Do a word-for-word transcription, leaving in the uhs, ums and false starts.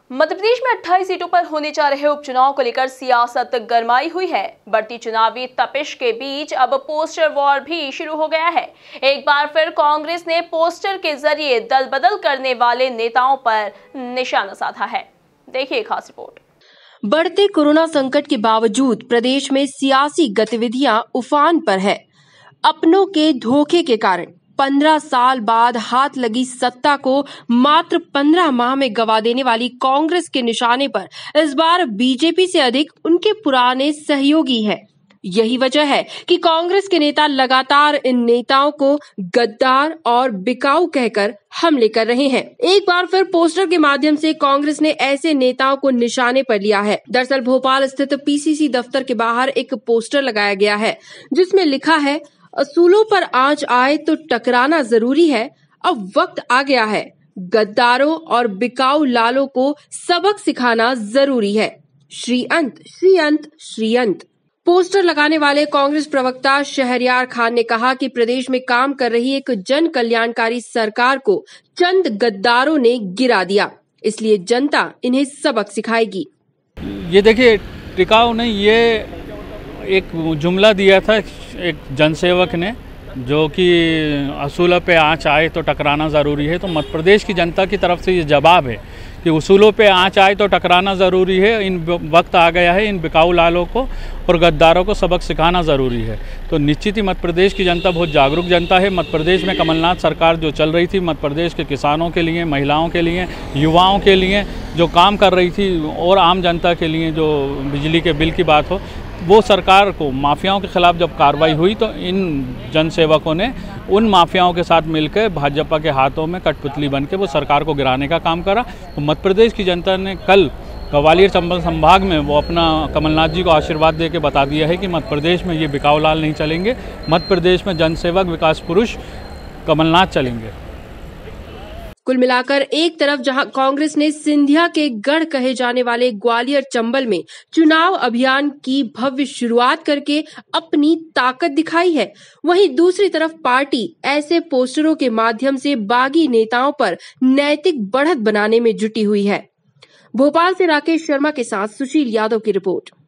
मध्य प्रदेश में अट्ठाईस सीटों पर होने जा रहे उपचुनाव को लेकर सियासत गरमाई हुई है। बढ़ती चुनावी तपिश के बीच अब पोस्टर वॉर भी शुरू हो गया है। एक बार फिर कांग्रेस ने पोस्टर के जरिए दल बदल करने वाले नेताओं पर निशाना साधा है। देखिए खास रिपोर्ट। बढ़ते कोरोना संकट के बावजूद प्रदेश में सियासी गतिविधियां उफान पर है। अपनों के धोखे के कारण पंद्रह साल बाद हाथ लगी सत्ता को मात्र पंद्रह माह में गवा देने वाली कांग्रेस के निशाने पर इस बार बीजेपी से अधिक उनके पुराने सहयोगी हैं। यही वजह है कि कांग्रेस के नेता लगातार इन नेताओं को गद्दार और बिकाऊ कहकर हमले कर रहे हैं। एक बार फिर पोस्टर के माध्यम से कांग्रेस ने ऐसे नेताओं को निशाने पर लिया है। दरअसल भोपाल स्थित पीसीसी दफ्तर के बाहर एक पोस्टर लगाया गया है जिसमें लिखा है, असूलों पर आंच आए तो टकराना जरूरी है, अब वक्त आ गया है, गद्दारों और बिकाऊ लालों को सबक सिखाना जरूरी है। श्री अंत श्री अंत श्री अंत। पोस्टर लगाने वाले कांग्रेस प्रवक्ता शहरयार खान ने कहा कि प्रदेश में काम कर रही एक जन कल्याणकारी सरकार को चंद गद्दारों ने गिरा दिया, इसलिए जनता इन्हें सबक सिखाएगी। ये देखिए, टिकाऊ ने ये एक जुमला दिया था एक जनसेवक ने, जो कि असूलों पे आंच आए तो टकराना ज़रूरी है। तो मध्य प्रदेश की जनता की तरफ से ये जवाब है कि उसूलों पे आंच आए तो टकराना ज़रूरी है। इन वक्त आ गया है इन बिकाऊ लालों को और गद्दारों को सबक सिखाना ज़रूरी है। तो निश्चित ही मध्य प्रदेश की जनता बहुत जागरूक जनता है। मध्य प्रदेश में कमलनाथ सरकार जो चल रही थी, मध्य प्रदेश के किसानों के लिए, महिलाओं के लिए, युवाओं के लिए जो काम कर रही थी और आम जनता के लिए जो बिजली के बिल की बात हो, वो सरकार को माफियाओं के खिलाफ जब कार्रवाई हुई तो इन जनसेवकों ने उन माफियाओं के साथ मिलकर भाजपा के हाथों में कठपुतली बन के वो सरकार को गिराने का काम करा। तो मध्य प्रदेश की जनता ने कल ग्वालियर चंबल संभाग में वो अपना कमलनाथ जी को आशीर्वाद दे के बता दिया है कि मध्य प्रदेश में ये बिकाऊ लाल नहीं चलेंगे, मध्य प्रदेश में जनसेवक विकास पुरुष कमलनाथ चलेंगे। कुल मिलाकर एक तरफ जहां कांग्रेस ने सिंधिया के गढ़ कहे जाने वाले ग्वालियर चंबल में चुनाव अभियान की भव्य शुरुआत करके अपनी ताकत दिखाई है, वहीं दूसरी तरफ पार्टी ऐसे पोस्टरों के माध्यम से बागी नेताओं पर नैतिक बढ़त बनाने में जुटी हुई है। भोपाल से राकेश शर्मा के साथ सुशील यादव की रिपोर्ट।